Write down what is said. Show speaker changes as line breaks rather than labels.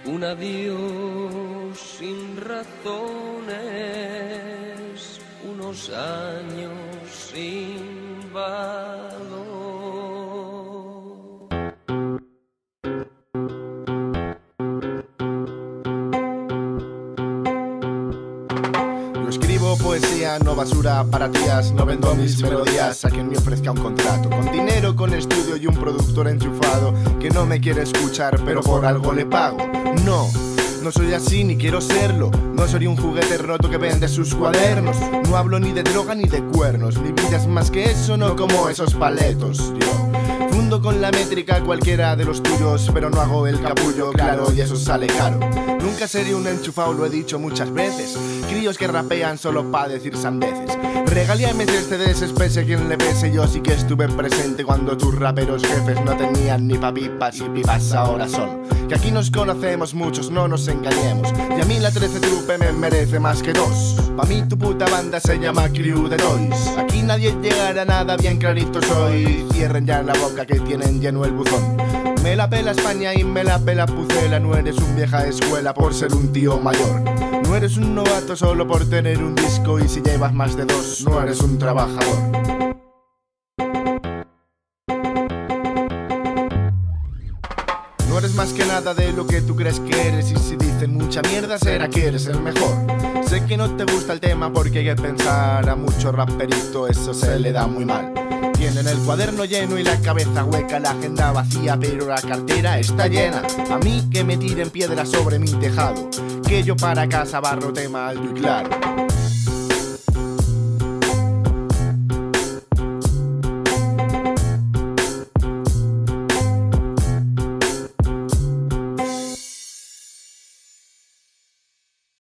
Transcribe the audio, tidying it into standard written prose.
un adiós sin razones, unos años sin valor.
No escribo poesía, no basura para tías, no vendo mis melodías a quien me ofrezca un contrato. Con dinero, con estudio y un productor enchufado que no me quiere escuchar, pero por algo le pago. No soy así ni quiero serlo. No soy un juguete roto que vende sus cuadernos. No hablo ni de droga ni de cuernos. Mi vida es más que eso, no como esos paletos. Yo fundo con la métrica cualquiera de los tuyos, pero no hago el capullo, claro, y eso sale caro. Nunca seré un enchufado, lo he dicho muchas veces. Críos que rapean solo pa' decir sandeces. Regalíame de CDs, pese quien le pese. Yo sí que estuve presente cuando tus raperos jefes no tenían ni pa' pipas y pipas ahora son. Que aquí nos conocemos muchos, no nos engañemos. Y a mí la 13 trupe me merece más que dos. Pa' mí tu puta banda se llama Crew de Noise. Aquí nadie llegará a nada, bien clarito soy. Cierren ya la boca que tienen lleno el buzón. Me la pela España y me la pela Pucela. No eres un vieja escuela por ser un tío mayor. No eres un novato solo por tener un disco. Y si llevas más de dos, no eres un trabajador. No eres más que nada de lo que tú crees que eres. Y si dicen mucha mierda será que eres el mejor. Sé que no te gusta el tema porque hay que pensar. A mucho raperito eso se le da muy mal. Tienen el cuaderno lleno y la cabeza hueca, la agenda vacía pero la cartera está llena. A mí que me tiren piedras sobre mi tejado, que yo para casa barro tema alto y claro.